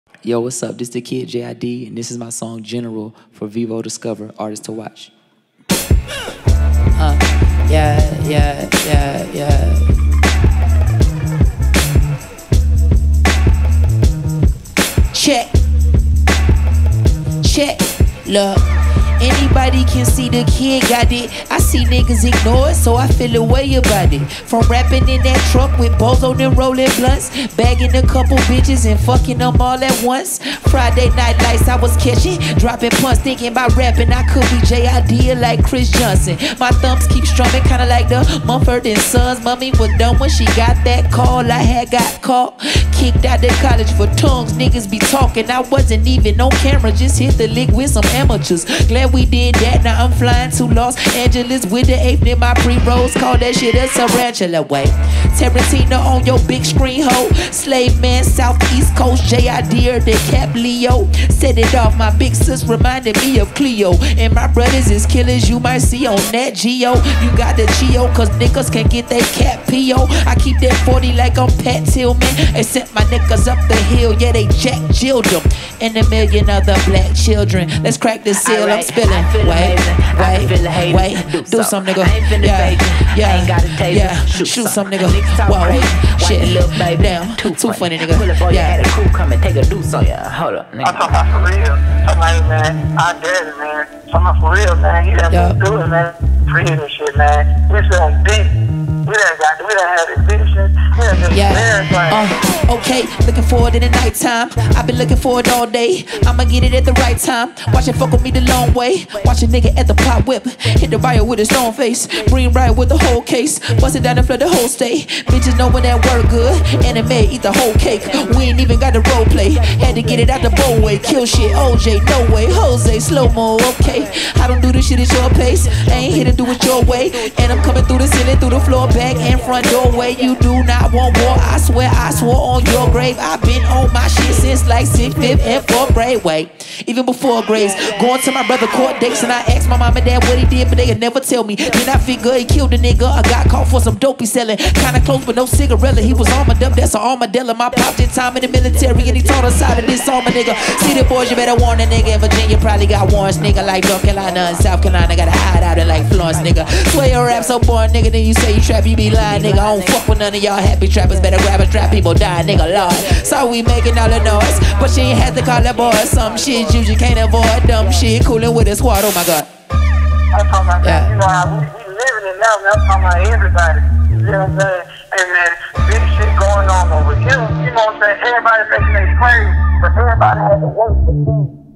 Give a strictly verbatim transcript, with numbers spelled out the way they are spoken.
Yo, what's up? This the kid J I D, and this is my song General for Vevo Discover, artist to watch. Uh, yeah, yeah, yeah, yeah. Check. Check. Look. Anybody can see the kid got it. I see niggas ignore it, so I feel a way about it. From rapping in that truck with Bozo and rolling blunts, bagging a couple bitches and fucking them all at once. Friday night lights I was catching, dropping punts, thinking about rapping. I could be J I D like Chris Johnson. My thumbs keep strumming, kinda like the Mumford and Sons. Mommy was done when she got that call. I had got caught, kicked out of college for tongues. Niggas be talking, I wasn't even on camera, just hit the lick with some amateurs. Glad we did that, now I'm flying to Los Angeles with the eighth in my pre-rolls. Call that shit a tarantula way. Tarantino on your big screen, ho. Slave man, southeast coast, J I D or the Cap Leo. Set it off, my big sis reminded me of Cleo. And my brothers is killers you might see on Nat Geo. You got the Geo, cause niggas can get that cat P O. I keep that forty like I'm Pat Tillman. They sent my niggas up the hill, yeah they Jack Jilled them. And a million other black children. Let's crack this seal, right. I'm spilling. Wait, wait, wait, wait, do, do some nigga. Yeah, yeah, yeah, shoot, shoot some nigga. Whoa, shit, damn, too, too funny nigga. Pull up on yeah. You, had a crew come and take a deuce on ya. Hold up, nigga. I'm talking about for real. Somebody, man, I did it, man. Talking about for real, man. You done yep. been through it, man. Free this shit, man. This on deep. We done got, we done had this vision. We done just yeah. Uh, okay, looking forward in the nighttime. I've been looking forward all day. I'ma get it at the right time. Watch it fuck with me the long way. Watch a nigga at the pop whip. Hit the riot with a stone face. Green riot with the whole case. Bust it down and flood the whole state. Bitches know when that work good. Anime, eat the whole cake. We ain't even got the role play. Had to get it out the bow way. Kill shit, O J, no way. Jose, slow-mo, okay. I don't do this shit at your pace. I ain't here to do it your way. And I'm coming through the ceiling, through the floor, back and front doorway. You do not want war. I swear I swore on your grave. I've been on my shit since like sixth, fifth, and fourth grade. Wait, even before grades. Going to my brother court dates and I asked my mom and dad what he did, but they could never tell me. Then I figure he killed a nigga. I got caught for some dope he selling. Kinda close but no cigarette. He was armored up, that's an armadillo. My pop did time in the military and he taught us how to disarm a nigga. See the boys, you better warn a nigga. In Virginia probably got warrants, nigga. Like North Carolina and South Carolina got a hide out in like Florence, nigga. Swear your rap so boring, nigga. Then you say you trap, you be lying, nigga. I don't fuck with none of y'all happy trappers. Better grab a trap, people die, nigga, Lord. So we making all the noise, but she ain't had to call that boy. Some shit you just can't avoid. Dumb shit, coolin' with a squad, oh my god. I'm talking about yeah. that, you know how we, we living it now, man. I'm talking about everybody. You know what I'm saying? Hey man, big shit going on over here. You know what I'm saying? Everybody making their claims, but everybody has to work for things.